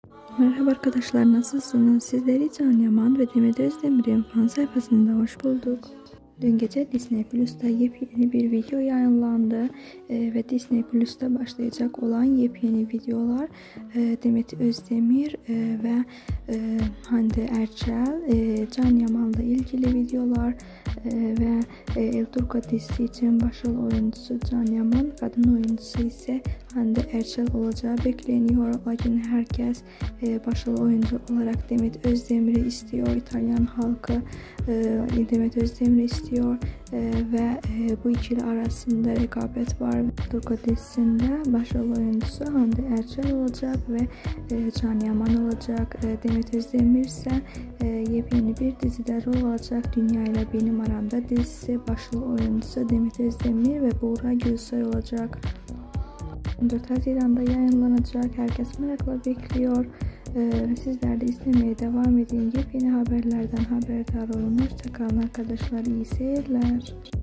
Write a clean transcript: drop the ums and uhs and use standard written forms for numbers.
Merhaba arkadaşlar, nasılsınız? Sizleri Can Yaman ve Demet Özdemir'in fan sayfasında hoş bulduk. Dün gece Disney Plus'ta yepyeni bir video yayınlandı ve Disney Plus'ta başlayacak olan yepyeni videolar Demet Özdemir ve Hande Erçel, Can Yaman'la ilgili videolar ve El Turco dizisi için başrol oyuncusu Can Yaman, kadın oyuncusu ise Hande Erçel olacağı bekleniyor. Lakin herkes başrol oyuncu olarak Demet Özdemir'i istiyor. İtalyan halkı Demet Özdemir'i istiyor ve bu ikili arasında rekabet var. Turco dizisinde başrol oyuncusu Hande Erçel olacak ve Can Yaman olacak. Demet Özdemir ise yepyeni bir dizide rol alacak. Dünya ile Benim Aramda dizisi başrol oyuncusu Demet Özdemir ve Buğra Gülsoy olacak. 14 Haziran'da yayınlanacak. Herkes merakla bekliyor. Sizler de izlemeye devam edin. Yepyeni haberlerden haberdar olun. Hoşça kalın arkadaşlar. İyi seyirler.